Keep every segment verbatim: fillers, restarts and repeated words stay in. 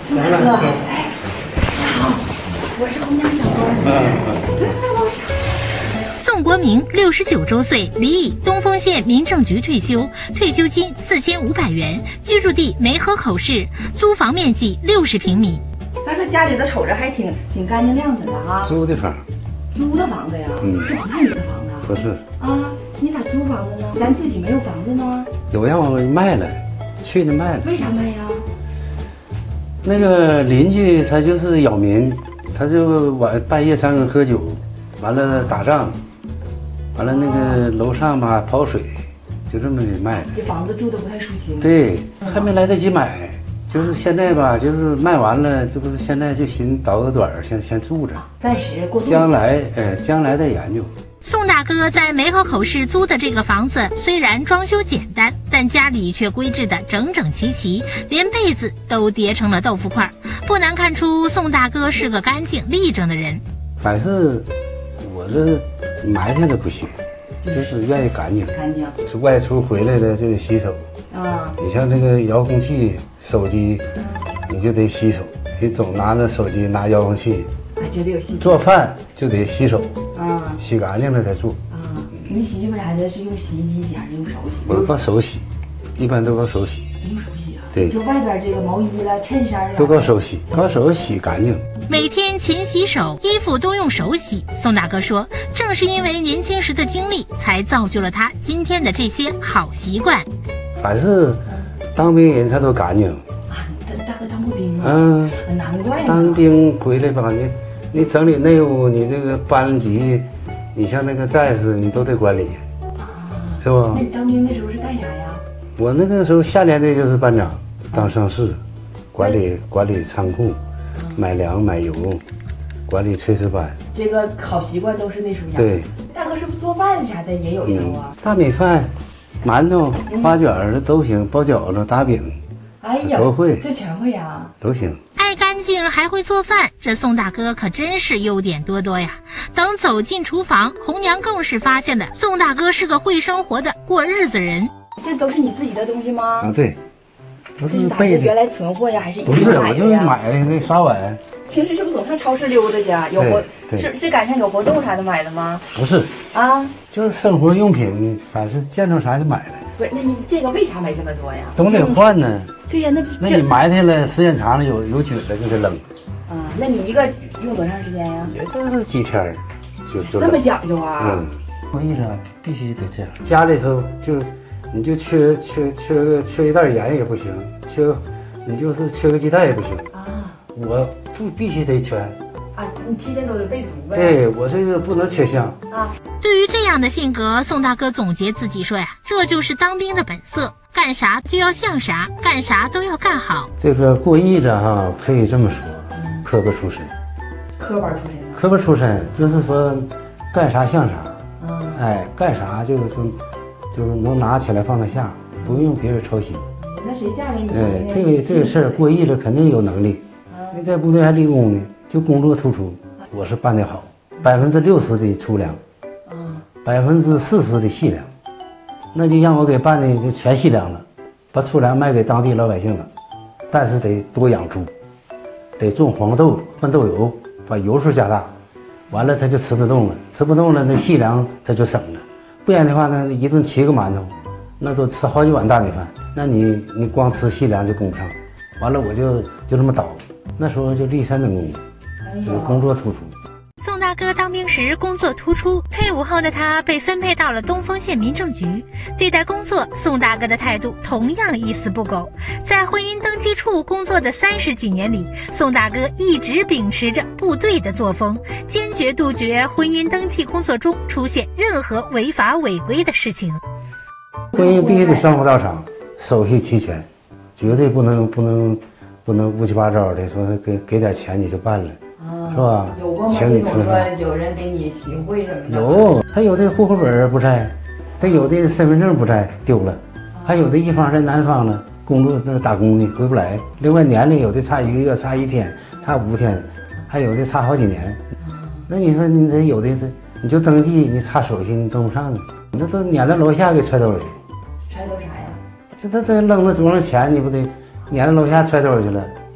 宋大哥，哎，你好，我是红娘小官。 宋国明六十九周岁，离异，东丰县民政局退休，退休金四千五百元，居住地梅河口市，租房面积六十平米。 大哥家里头瞅着还挺挺干净亮的哈。 租的房。 租的房子呀？嗯，是王大你的房子？ 不是。 啊，你咋租房子呢？咱自己没有房子吗？ 有让我卖了，去年卖了。 为啥卖呀？ 那个邻居他就是扰民，他就晚半夜三更喝酒，完了打仗，完了那个楼上吧跑水，就这么给卖的。 这房子住的不太舒心。 对，还没来得及买，就是现在吧，就是卖完了，这不是现在就寻倒个短儿，先先住着， 暂时过渡。 将来，呃，将来再研究。 宋大哥在梅河口市租的这个房子，虽然装修简单，但家里却规制得整整齐齐，连被子都叠成了豆腐块，不难看出宋大哥是个干净利整的人。 反正我这埋汰的不行，就是愿意干净。 干净。 是外出回来的就得洗手。啊。你像这个遥控器、手机，嗯、你就得洗手。你总拿着手机、拿遥控器， 还绝对有洗。 做饭就得洗手。 啊。 洗干净了再做。 啊。你洗衣服啥的是用洗衣机洗还是用手洗？ 我把手洗，一般都靠手洗。 用手洗啊？ 对。 就外边这个毛衣了、衬衫都靠手洗，靠手洗干净。 每天勤洗手，衣服都用手洗。宋大哥说，正是因为年轻时的经历，才造就了他今天的这些好习惯。 凡是当兵人他都干净。 啊，大大哥当过兵吗？ 嗯， 难怪。 当兵回来吧，你你整理内务，你这个班级，你像那个战士，你都得管理，啊，是吧？ 那你当兵的时候是干啥呀？ 我那个时候下连队就是班长，当上士，管理管理仓库。买粮买油，管理炊事班， 这个好习惯都是那时候养。 对， 大哥是不是做饭啥的也有一手啊？ 嗯、大米饭、馒头、花卷儿都行，包饺子、打饼， 哎呀， 都会， 这全会呀， 都行。 爱干净还会做饭，这宋大哥可真是优点多多呀！等走进厨房，红娘更是发现了宋大哥是个会生活的过日子人。 这都是你自己的东西吗？ 啊，对。 这是咋的？原来存货呀，还是不是？我就是买那刷碗。 平时是不是总上超市溜达去？有活是是赶上有活动啥的买的吗？ 不是啊， 就是生活用品，反正见着啥就买了。 不是，那你这个为啥买这么多呀？ 总得换呢。 对呀，那那你埋汰了，时间长了有有菌了就得扔。 啊，那你一个用多长时间呀？ 也就是几天，就就这么讲究啊？ 嗯，我意思必须得这样。家里头就。你就缺缺缺个缺一袋盐也不行，缺你就是缺个鸡蛋也不行啊！我不必须得全啊，你提前都得备足呗。 对我这个不能缺项啊。对于这样的性格，宋大哥总结自己说呀，这就是当兵的本色，干啥就要像啥，干啥都要干好。 这个过意着哈，可以这么说，科班出身， 科班出身， 科班出身就是说干啥像啥，嗯，哎，干啥就是说。就是能拿起来放得下，不用别人操心。 那谁嫁给你？ 哎，这个这个事儿过意了，肯定有能力。那在部队还立功呢，就工作突出，我是办得好，百分之六十的粗粮，啊，百分之四十的细粮，那就让我给办的就全细粮了，把粗粮卖给当地老百姓了。但是得多养猪，得种黄豆换豆油，把油数加大，完了他就吃不动了，吃不动了那细粮他就省了。不然的话呢，一顿七个馒头，那都吃好几碗大米饭。那你你光吃细粮就供不上。完了我就就这么倒，那时候就立三等功，就是工作突出。 宋大哥当兵时工作突出，退伍后的他被分配到了东丰县民政局。对待工作，宋大哥的态度同样一丝不苟。在婚姻登记处工作的三十几年里，宋大哥一直秉持着部队的作风，坚决杜绝婚姻登记工作中出现任何违法违规的事情。 婚姻必须得双方到场，手续齐全，绝对不能不能不能乌七八糟的说给给点钱你就办了。啊、是吧？ 有过吗？ 请你吃饭， 说有人给你行贿什么的。 有，他有的户口本不在，他有的身份证不在丢了，啊、还有的一方在南方呢，工作那打工呢回不来。另外年龄有的差一个月，差一天，差五天，还有的差好几年。啊、那你说你这有的这你就登记，你差手续你登不上呢，你这都撵到楼下给揣兜里。 揣兜啥呀？ 这他这扔到桌上钱，你不得撵到楼下揣兜去了？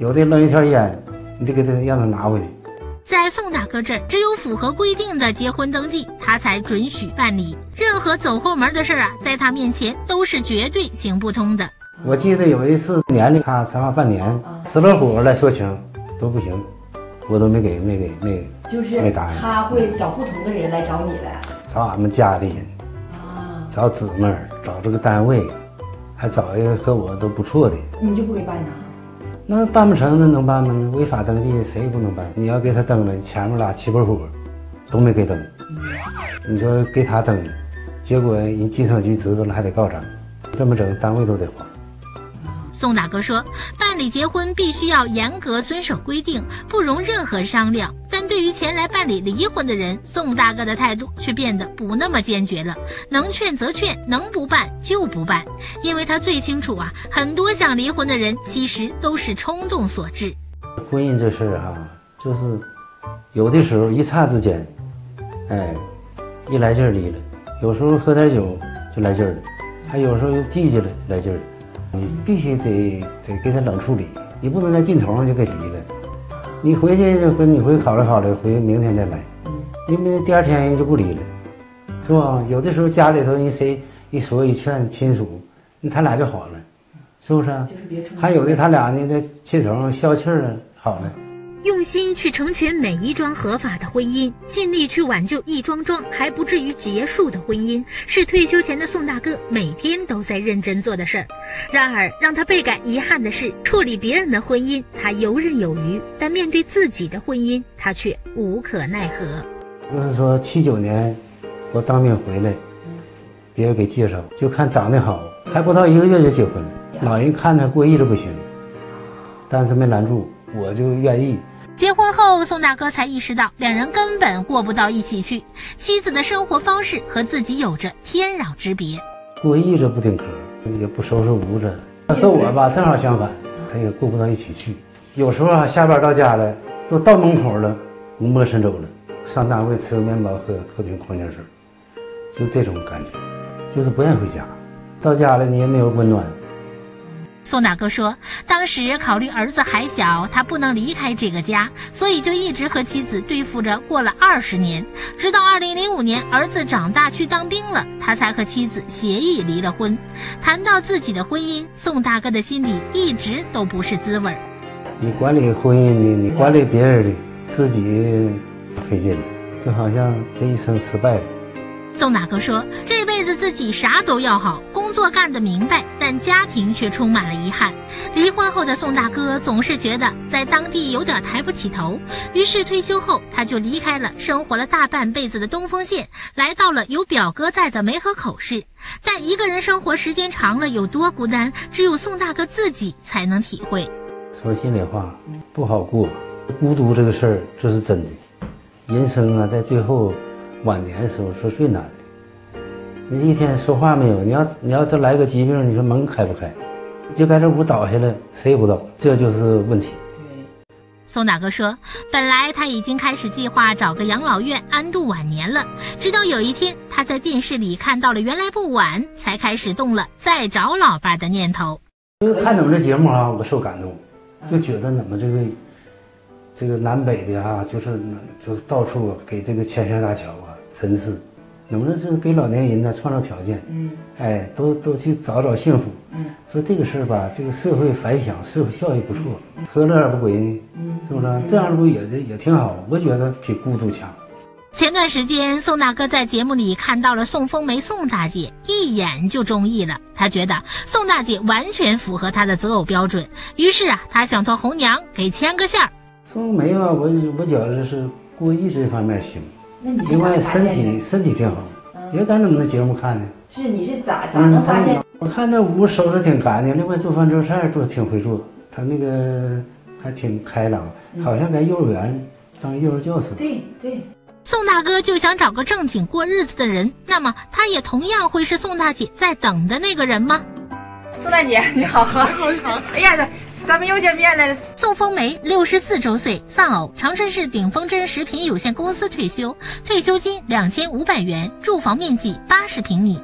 有的扔一条烟，你得给他让他拿回去。 在宋大哥这儿，只有符合规定的结婚登记，他才准许办理。任何走后门的事啊，在他面前都是绝对行不通的。 我记得有一次年龄差差半年，死了活来说情都不行，我都没给没给没就是没答应。 他会找不同的人来找你来， 找俺们家的人啊， 找姊妹儿，找这个单位，还找一个和我都不错的。 你就不给办呢？ 那办不成，那能办吗？违法登记谁也不能办。你要给他登了，前面俩七八户都没给登，你说给他登，结果人计生局知道了还得告咱，这么整单位都得花。 宋大哥说，办理结婚必须要严格遵守规定，不容任何商量。但对于前来办理离婚的人，宋大哥的态度却变得不那么坚决了，能劝则劝，能不办就不办。因为他最清楚啊，很多想离婚的人其实都是冲动所致。 婚姻这事儿啊，就是有的时候一刹之间，哎，一来劲儿离了，有时候喝点酒就来劲儿了，还有时候又记起来来劲儿了。你必须得得给他冷处理，你不能在劲头上就给离了。你回去回你回去考虑考虑，回明天再来，因为第二天人就不离了，是吧？有的时候家里头人谁一说一劝亲属，他俩就好了，是不是啊？ 就是别冲动。 还有的他俩呢在气头上消气儿了，好了。 用心去成全每一桩合法的婚姻，尽力去挽救一桩桩还不至于结束的婚姻，是退休前的宋大哥每天都在认真做的事儿。然而让他倍感遗憾的是，处理别人的婚姻他游刃有余，但面对自己的婚姻他却无可奈何。 就是说七九年我当兵回来，别人给介绍，就看长得好，还不到一个月就结婚了。老人看他过日子不行，但是没拦住，我就愿意。 结婚后，宋大哥才意识到两人根本过不到一起去，妻子的生活方式和自己有着天壤之别。 过日子不顶壳，也不收拾屋子。他和我吧正好相反，他也过不到一起去。有时候啊，下班到家了，都到门口了，我摸身走了。上单位吃个面包，喝喝瓶矿泉水，就这种感觉，就是不愿回家。到家了，你也没有温暖。 宋大哥说，当时考虑儿子还小，他不能离开这个家，所以就一直和妻子对付着过了二十年，直到二零零五年儿子长大去当兵了，他才和妻子协议离了婚。谈到自己的婚姻，宋大哥的心里一直都不是滋味。 你管理婚姻的，你管理别人的，自己费劲了，就好像这一生失败了。 宋大哥说，这辈子自己啥都要好，工作干得明白，但家庭却充满了遗憾。离婚后的宋大哥总是觉得在当地有点抬不起头，于是退休后他就离开了生活了大半辈子的东丰县，来到了有表哥在的梅河口市。但一个人生活时间长了有多孤单，只有宋大哥自己才能体会。 说心里话，不好过，孤独这个事儿这是真的。人生啊，在最后晚年的时候是最难的。你一天说话没有，你要你要是来个疾病，你说门开不开，就在这屋倒下来，谁也不知道，这就是问题。 宋大哥说，本来他已经开始计划找个养老院安度晚年了，直到有一天他在电视里看到了原来不晚，才开始动了再找老伴的念头。 看你们这节目啊，我受感动，就觉得怎么这个这个南北的啊，就是就是到处给这个牵线搭桥啊，真是能不能是给老年人呢创造条件？嗯，哎，都都去找找幸福。嗯，说这个事儿吧，这个社会反响、社会效益不错，何乐而不为呢？嗯，是不是？这样不也也挺好？我觉得比孤独强。 前段时间，宋大哥在节目里看到了宋风梅宋大姐，一眼就中意了。他觉得宋大姐完全符合他的择偶标准，于是啊，他想托红娘给牵个线儿。 宋风梅吧，我我觉得是过日子方面行，另外身体身体挺好。也敢怎么那节目看呢？ 是你是咋咋能发现？ 嗯、我看那屋收拾挺干净，另外做饭做菜做挺会做，他那个还挺开朗，好像在幼儿园当幼儿教师。 对对。 宋大哥就想找个正经过日子的人，那么他也同样会是宋大姐在等的那个人吗？ 宋大姐你好，你好你好。哎呀，咱们又见面了。 宋风梅六十四周岁，丧偶，长春市鼎丰真食品有限公司退休，退休金两千五百元，住房面积八十平米。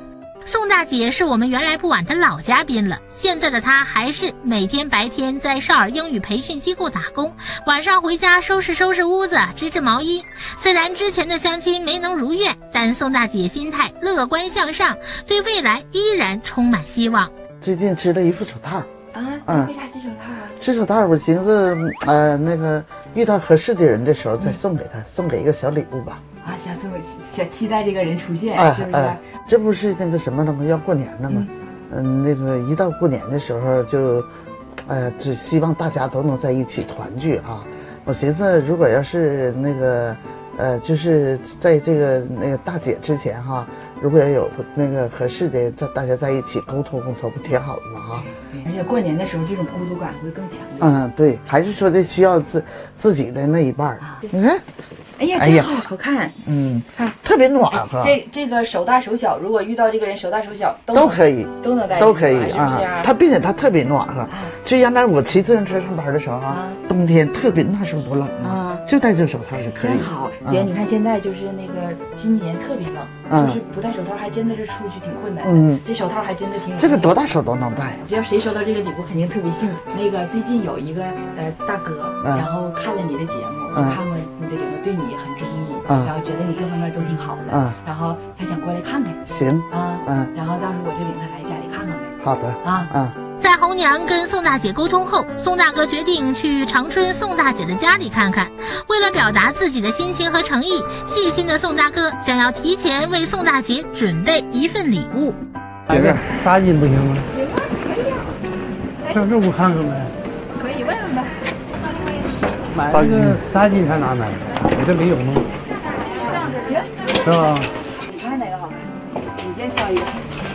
宋大姐是我们原来不晚的老嘉宾了，现在的她还是每天白天在少儿英语培训机构打工，晚上回家收拾收拾屋子，织织毛衣。虽然之前的相亲没能如愿，但宋大姐心态乐观向上，对未来依然充满希望。 最近织了一副手套啊，嗯，为啥织手套啊？ 织手套，我寻思，呃，那个遇到合适的人的时候再送给他，送给一个小礼物吧。 啊，想送，想期待这个人出现， 哎是不是？ 哎，这不是那个什么了吗？要过年了吗？嗯、呃，那个一到过年的时候就，呃，只希望大家都能在一起团聚啊。我寻思，如果要是那个，呃，就是在这个那个大姐之前哈，如果要有那个合适的，在大家在一起沟通沟通，不挺好的吗？哈。 对，而且过年的时候这种孤独感会更强烈。 嗯，对，还是说的需要自自己的那一半儿。啊、你看。 哎呀， 哎呀， 真好好看， 嗯，特别暖和。 这这个手大手小，如果遇到这个人手大手小，都都可以， 都能带， 都可以啊。 它并且它特别暖和。就原来我骑自行车上班的时候啊，冬天特别那时候多冷啊，就戴这手套就可以。 真好，姐，你看现在就是那个今年特别冷，就是不戴手套还真的是出去挺困难的。嗯，这手套还真的挺。 这个多大手都能戴。 只要谁收到这个礼物，肯定特别幸福。那个最近有一个呃大哥，然后看了你的节目，看过你的节目，对你很中意。嗯、然后觉得你各方面都挺好的，嗯，然后他想过来看看， 行啊，嗯，然后到时候我就领他来家里看看呗。 好的， 啊， 嗯。 在红娘跟宋大姐沟通后，宋大哥决定去长春宋大姐的家里看看。为了表达自己的心情和诚意，细心的宋大哥想要提前为宋大姐准备一份礼物。 这个纱巾不行吗？ 行啊，可以啊。 上这屋看看呗。 可以问问呗。 买那个纱巾上哪买？我这没有吗？ 行， 是吧？ 你看哪个好？你先挑一个。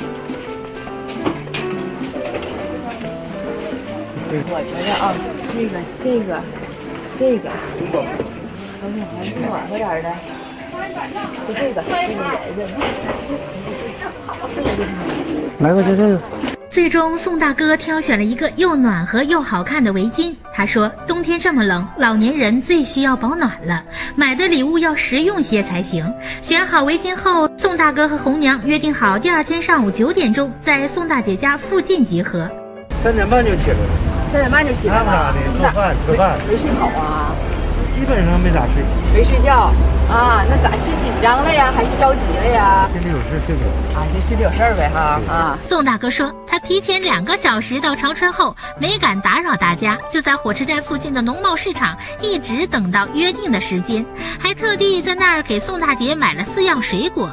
我觉得啊，这个、这个、这个，而且还是暖和点的，就这个，这个颜色。 来吧，就这个。 最终，宋大哥挑选了一个又暖和又好看的围巾。他说，冬天这么冷，老年人最需要保暖了，买的礼物要实用些才行。选好围巾后，宋大哥和红娘约定好第二天上午九点钟在宋大姐家附近集合。 三点半就起来了。 三点半就起来了。 那咋的？做饭吃饭。 没睡好啊？ 基本上没咋睡。 没睡觉啊？那咋是紧张了呀，还是着急了呀？ 心里有事睡不着。 啊，就心里有事儿呗哈啊。 宋大哥说，他提前两个小时到长春后，没敢打扰大家，就在火车站附近的农贸市场一直等到约定的时间，还特地在那儿给宋大姐买了四样水果。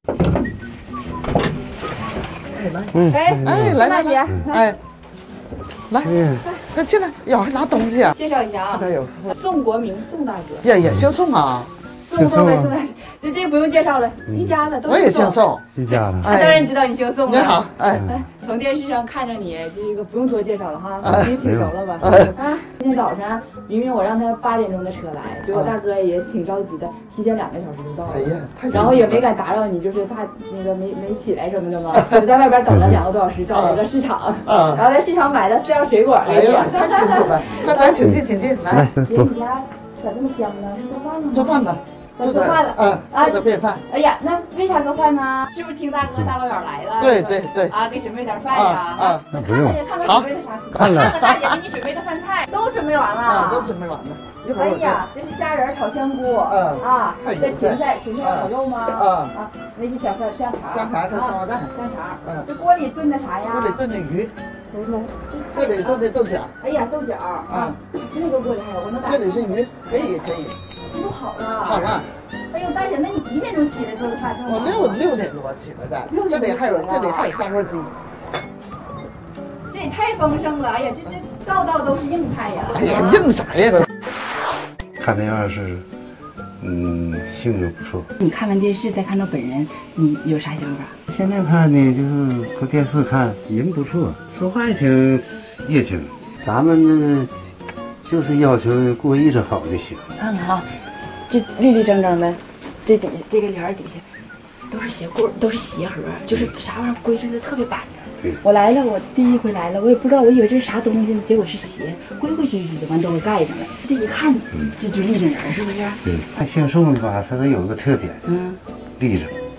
嗯，哎哎，来来来，哎。来，那进来，哟，还拿东西啊！ 介绍一下啊，宋国明，宋大哥。 呀，也姓宋啊。 宋宋呗，宋大哥，这这不用介绍了，一家子都。 我也姓宋， 一家子。 当然知道你姓宋了。 你好，哎， 从电视上看着你，这个不用多介绍了哈，你挺熟了吧？啊，今天早上明明我让他八点钟的车来，结果大哥也挺着急的，提前两个小时就到了。 哎呀，太然后也没敢打扰你，就是怕那个没没起来什么的嘛，我在外边等了两个多小时，找了个市场，然后在市场买了四样水果。 哎呀，太辛苦了！快来，请进，请进，来。 姐，你家咋这么香呢？是做饭呢吗？ 做饭呢。 做饭了， 嗯，做的便饭。 哎呀，那为啥做饭呢？是不是听大哥大老远来了？ 对对对。 啊，给准备点饭呀。 啊， 那不用。 看看准备的啥？ 看了。 看看大姐给你准备的饭菜都准备完了。 啊，都准备完了。一会儿我哎呀，这是虾仁炒香菇。嗯。啊，这芹菜，芹菜炒肉吗？啊啊，那是小香香肠。 香肠和双鸭蛋。 香肠。嗯。这锅里炖的啥呀？ 锅里炖的鱼。这里炖的豆角。 哎呀，豆角啊。那个锅里还有，我能打。 这里是鱼，可以可以。 这都好了。 好了。 哎呦，大姐，那你几点钟起来做的饭？ 我六六点多起来的，这里还有这里还有砂锅鸡。 这也太丰盛了！哎呀，这这道道都是硬菜呀！ 哎呀，硬啥呀？ 看那样是，嗯，性格不错。 你看完电视再看到本人，你有啥想法？ 现在看呢，就是和电视看人不错，说话也挺热情。咱们呢，就是要求过日子好就行。 看看啊。这立立正正的，这底下这个帘底下都是鞋柜，都是鞋盒，就是啥玩意儿规矩的特别板正。我来了，我第一回来了，我也不知道，我以为这是啥东西，结果是鞋，规规矩矩的，完都给盖上了。这一看，这就立正人，是不是？ 对，他姓宋的吧，他都有个特点，嗯，立正。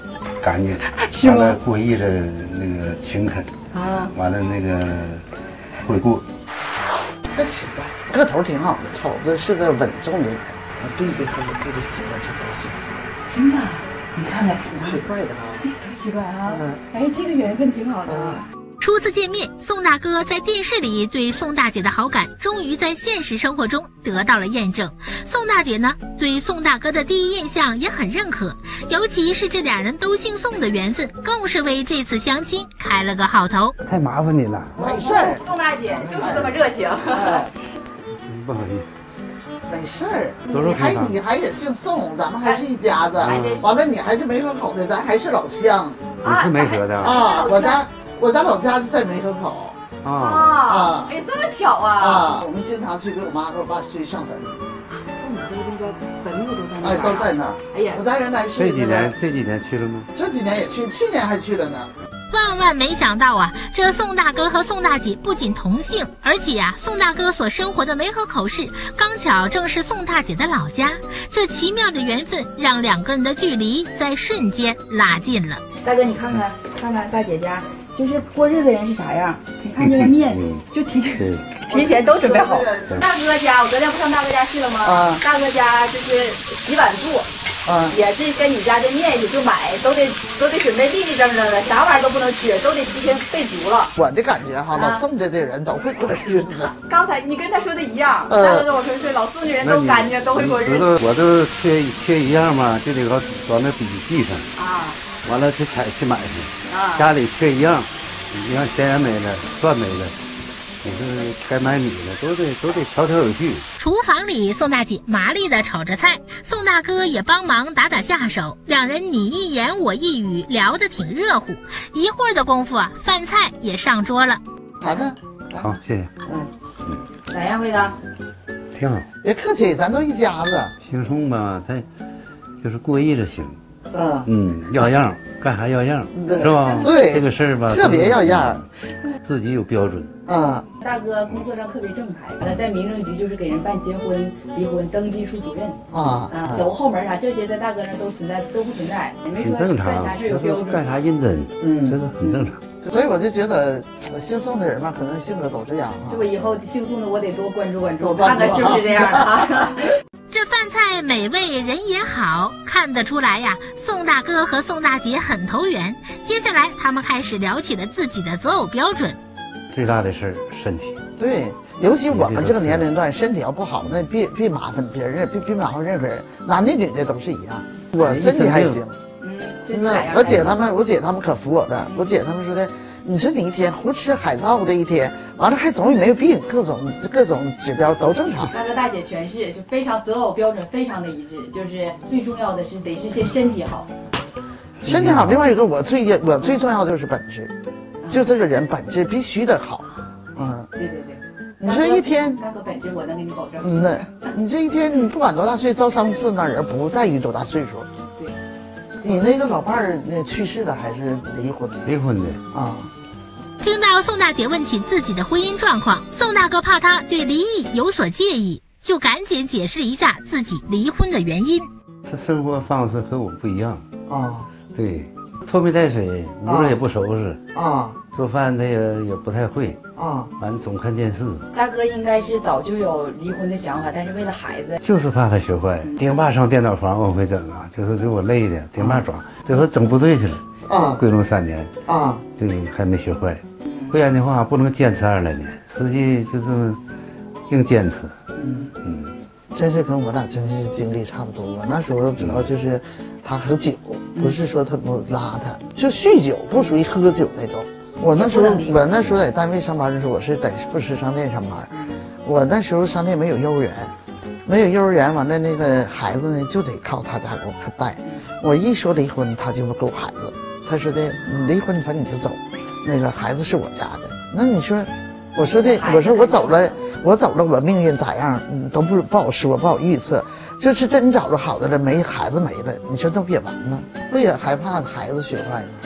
干净， 是吗？ 完了过日子那个勤恳啊，完了那个会过。 这奇怪，个头挺好的，瞅着是个稳重的人，对对对对对，喜欢这多幸福。 真的，你看看， 奇怪的啊， 特奇怪啊！嗯，哎，这个缘分挺好的。嗯初次见面，宋大哥在电视里对宋大姐的好感，终于在现实生活中得到了验证。宋大姐呢，对宋大哥的第一印象也很认可，尤其是这俩人都姓宋的缘分，更是为这次相亲开了个好头。 太麻烦你了， 没事儿。 宋大姐就是这么热情。 哎， 不好意思， 没事儿。你还你还也姓宋，咱们还是一家子。完了，你还是梅河口的，咱还是老乡。 你是梅河的啊？我家。我家老家就在梅河口啊啊！哎，这么巧啊！ 啊，我们经常去给我妈和我爸去上坟。 父母的那个坟墓都在那儿。 哎，都在那儿。哎呀，我在原来是这几年这几年去了吗？ 这几年也去，去年还去了呢。 万万没想到啊，这宋大哥和宋大姐不仅同姓，而且啊，宋大哥所生活的梅河口市刚巧正是宋大姐的老家。这奇妙的缘分让两个人的距离在瞬间拉近了。 大哥，你看看，看看大姐家。就是过日子人是啥样？你看这个面，就提前提前都准备好。大哥家，我昨天不上大哥家去了吗？啊，大哥家就是洗碗布，啊，也是跟你家的面也就买，都得都得准备立立正正的，啥玩意儿都不能缺，都得提前备足了。 我的感觉哈，老宋家的人都会过日子。 刚才你跟他说的一样，大哥跟我说是老宋的人都干净，都会过日子。 我都缺缺一样嘛，就得往往那笔记上啊。完了去采去买去，啊，家里缺一样，你看咸盐没了，蒜没了，你这该买米了，都得都得条条有序。 厨房里，宋大姐麻利地炒着菜，宋大哥也帮忙打打下手，两人你一言我一语，聊得挺热乎。一会儿的功夫啊，饭菜也上桌了。 好的， 好，谢谢。嗯嗯，咋样，味道？ 挺好。 别客气，咱都一家子。 姓宋吧，他就是过意就行。 嗯嗯，要样，干啥要样，是吧？ 对， 这个事儿吧， 特别要样， 自己有标准。 啊， 大哥工作上特别正派，呃，在民政局就是给人办结婚、离婚登记处主任啊啊，走后门啥这些在大哥那都存在都不存在，也没说正常， 干啥事有标准， 干啥认真，嗯，这是很正常。 所以我就觉得姓宋的人嘛，可能性格都这样啊。 这我以后姓宋的我得多关注关注，看看是不是这样的啊。 这饭菜美味，人也好，看得出来呀，宋大哥和宋大姐很投缘。接下来，他们开始聊起了自己的择偶标准。 最大的事儿，身体。 对，尤其我们这个年龄段，身体要不好，那别别麻烦别人，别别麻烦任何人，男的女的都是一样。我身体还行， 嗯， 那我姐他们，我姐他们可服我了。我姐他们说的，你说你一天胡吃海造的一天，完了还总也没有病，各种各种指标都正常。 大哥大姐全是就非常择偶标准非常的一致，就是最重要的是得是先身体好， 身体好。另外一个我最我最重要的就是本质，就这个人本质必须得好。嗯， 对对对。 你说一天， 大哥本质我能给你保证。 嗯呐，你这一天你不管多大岁，招三不四那人不在于多大岁数。 对。 你那个老伴儿那去世了还是离婚？ 离婚的啊。 听到宋大姐问起自己的婚姻状况，宋大哥怕她对离异有所介意，就赶紧解释一下自己离婚的原因。 他生活方式和我不一样啊， 对，拖泥带水，屋子也不收拾啊， 做饭他也也不太会啊， 完总看电视。 大哥应该是早就有离婚的想法，但是为了孩子， 就是怕他学坏。丁爸上电脑房往回整啊，就是给我累的，丁爸抓，最后整部队去了啊，归拢三年啊，这个还没学坏。不然的话不能坚持二来年，实际就是硬坚持。 嗯嗯，真是跟我俩真是经历差不多。我那时候主要就是他喝酒，不是说他不拉他，就酗酒，不属于喝酒那种。我那时候我那时候在单位上班的时候，我是在富士商店上班。我那时候商店没有幼儿园，没有幼儿园，完了那个孩子呢就得靠他家给我带。我一说离婚，他就不给我孩子。他说的，你离婚反正你就走。那个孩子是我家的，那你说，我说的，我说我走了，我走了，我命运咋样，嗯，都不不好说，不好预测。就是真找着好的了，没孩子没了，你说都别完了，不也害怕孩子学坏吗？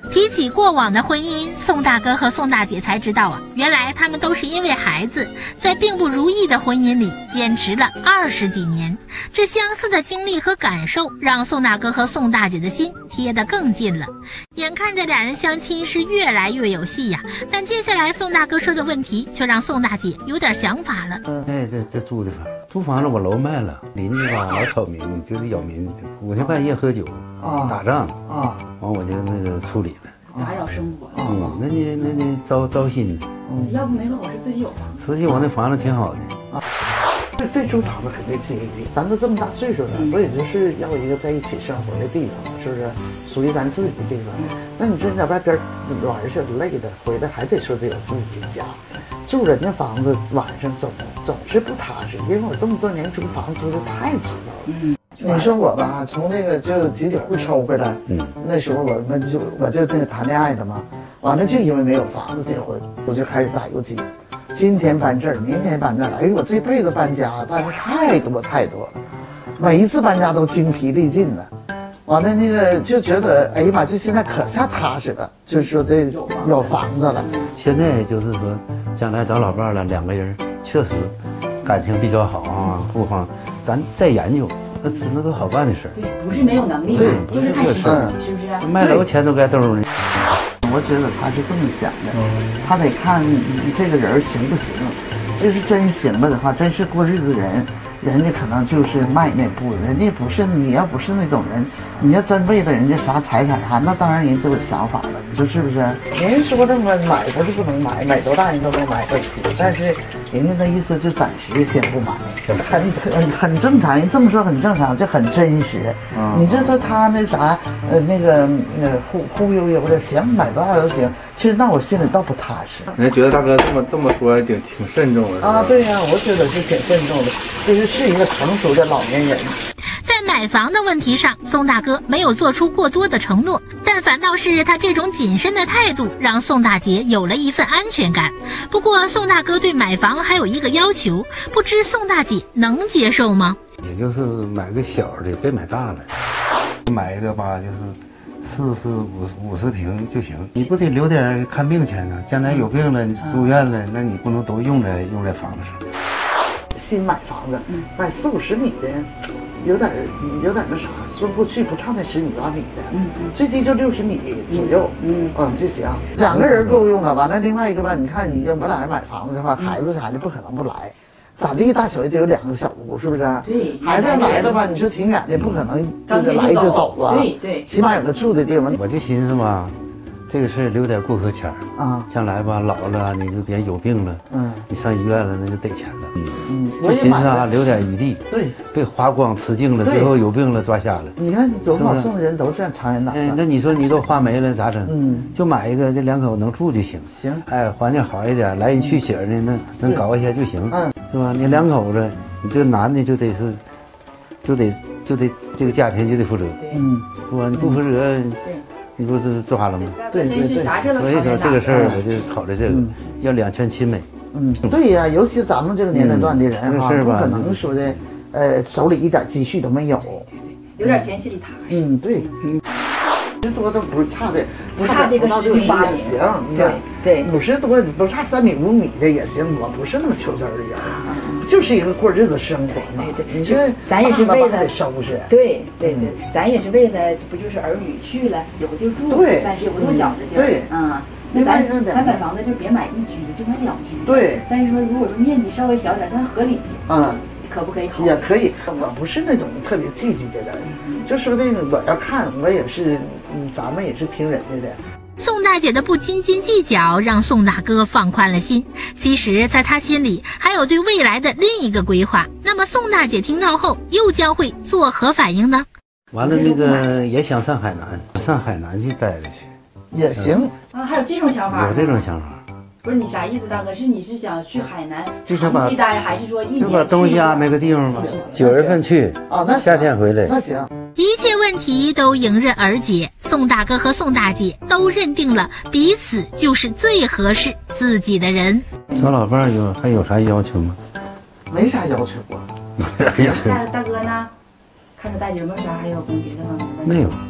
提起过往的婚姻，宋大哥和宋大姐才知道啊，原来他们都是因为孩子，在并不如意的婚姻里坚持了二十几年。这相似的经历和感受，让宋大哥和宋大姐的心贴得更近了。眼看着俩人相亲是越来越有戏呀，但接下来宋大哥说的问题，却让宋大姐有点想法了。 嗯，哎，这这租的房，租房子我楼卖了，邻居吧老吵民，就是扰民，五天半夜喝酒。啊，打仗啊，完我就那个处理了， 打扰生活。 嗯，那你那你糟糟心呢？ 嗯，要不没好事自己有房。 实际我那房子挺好的。 啊，对对，租房子肯定介意。咱都这么大岁数了，不也就是要一个在一起生活的地方，是不是？属于咱自己的地方。那你说你在外边玩去累的，回来还得说得有自己的家。住人家房子晚上总总是不踏实，因为我这么多年租房租的太知道了。嗯。你说我吧，从那个就集体户抽回来，嗯，那时候我们就我就那个谈恋爱的嘛，完了就因为没有房子结婚，我就开始打游击，今天搬这儿，明天搬那儿，哎，我这辈子搬家搬的太多太多，每一次搬家都精疲力尽了，完了那个就觉得，哎呀妈，这现在可下踏实了，就是说这有房子了。 现在就是说，将来找老伴了，两个人确实感情比较好啊，不妨咱再研究。那那都好办的事儿， 对，不是没有能力，就是看实力，是不是？ 卖楼钱都该兜里。 我觉得他是这么想的，他得看这个人行不行，就是真行了的话，真是过日子人，人家可能就是迈那步，人家不是，你要不是那种人，你要真为了人家啥财产啥，那当然人都有想法了，你说是不是？人说这么买不是不能买，买多大人都能买得起，但是人家的意思就暂时先不买，很很很正常，人这么说很正常，这很真实。嗯、你这都他那啥，呃那个呃忽忽悠悠的，行买多大都行。其实那我心里倒不踏实。 人家觉得大哥这么这么说挺挺慎重的啊，对呀、啊，我觉得是挺慎重的，就是是一个成熟的老年人。 在买房的问题上，宋大哥没有做出过多的承诺，但反倒是他这种谨慎的态度，让宋大姐有了一份安全感。不过，宋大哥对买房还有一个要求，不知宋大姐能接受吗？ 也就是买个小的，别买大了，买一个吧，就是四十五五十平就行。你不得留点看病钱呢？将来有病了，你住院了，那你不能都用在用在房子上。 新买房子，买四五十米的。有点有点那啥，说不过去，不差那十米八米的，嗯，最低就六十米左右，嗯嗯就行，两个人够用了。完了，另外一个吧，你看你要我俩人买房子的话，孩子啥的不可能不来，咋地大小也得有两个小屋，是不是？对，孩子来了吧，你说挺远的，不可能就是来就走啊， 对对， 起码有个住的地方。 我就寻思吧。这个事儿留点过河钱儿啊，将来吧老了你就别有病了，嗯，你上医院了那就得钱了，嗯嗯，我寻思啊留点余地，对，别花光吃净了，最后有病了抓瞎了。你看走马送的人都这样常人打算。那你说你都花没了咋整？嗯，就买一个这两口能住就行。行，哎，环境好一点，来人去喜儿的能能搞一下就行，嗯，是吧？你两口子，你这男的就得是，就得就得这个家庭就得负责，嗯，是吧？你不负责，对。你不是抓了吗？ 对对对， 所以说这个事儿我就考虑这个，要两全其美。 嗯，对呀，尤其咱们这个年龄段的人哈，不可能说的，呃，手里一点积蓄都没有。 对对对，有点钱心里踏实。 嗯，对。嗯，十多都不是差的， 不差这个十米八米也行。你看，对，五十多不差三米五米的也行。我不是那么求真的人，就是一个过日子生活嘛。对对，你说咱也是为了得收拾。 对对对，咱也是为了不就是儿女去了有个地儿住，对，咱是有个落脚的地儿。对，嗯，那咱咱买房子就别买一居的，就买两居。对，但是说如果说面积稍微小点，但合理，嗯，可不可以考虑？ 也可以。我不是那种特别积极的人，就说那个我要看，我也是，嗯，咱们也是听人家的。 宋大姐的不斤斤计较让宋大哥放宽了心，其实在他心里还有对未来的另一个规划。那么宋大姐听到后又将会作何反应呢？ 完了那个也想上海南，上海南去待着去也行啊，还有这种想法？ 有这种想法。 不是你啥意思，大哥？是你是想去海南长期待，还是说一年就把东西安排个地方吧？九月份去啊，那夏天回来。 那行。 一切问题都迎刃而解，宋大哥和宋大姐都认定了彼此就是最合适自己的人。 找老伴有还有啥要求吗？ 没啥要求啊。 大大哥呢？看着大姐没啥还有别的方面没有。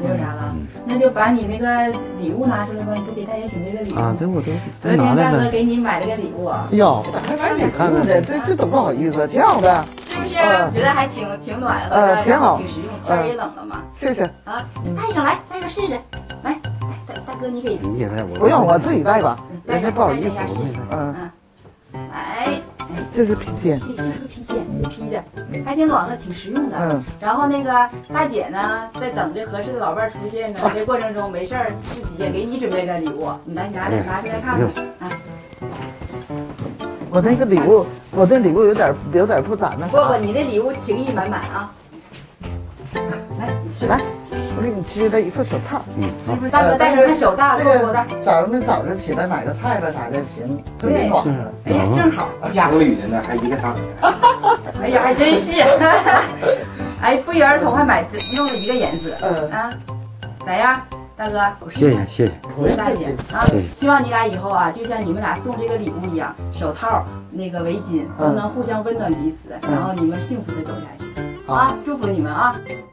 没有啥了，那就把你那个礼物拿出来吧，你都给大家准备个礼物啊，这我都昨天大哥给你买了个礼物， 哟，还买礼物的，这这都不好意思，挺好的， 是不是？我觉得还挺挺暖和的， 挺好， 挺实用，天也冷了嘛。 谢谢啊，戴上来，戴上试试，来，大大哥你给， 你也戴我， 不用我自己戴吧，人家不好意思， 嗯，来。 这是披肩， 这是披肩，披的，还挺暖和，挺实用的。 嗯。 然后那个大姐呢，在等着合适的老伴出现呢，这过程中没事儿，自己也给你准备个礼物，你来拿来拿出来看看啊。 我那个礼物，我的礼物有点有点不咋那啥。 不不，你的礼物情意满满啊。来， 来，我给你织了一副手套。 嗯， 是不是大哥戴上看手大够不大？ 早上们早上起来买个菜吧啥的行，特别暖和。 哎呀，正好。 情侣的呢，还一个色。 哎呀，还真是。哎，不约而同还买用了一个颜色。嗯啊，咋样，大哥？ 谢谢谢谢， 谢谢大姐啊！希望你俩以后啊，就像你们俩送这个礼物一样，手套、那个围巾都能互相温暖彼此，然后你们幸福的走下去。啊，祝福你们啊！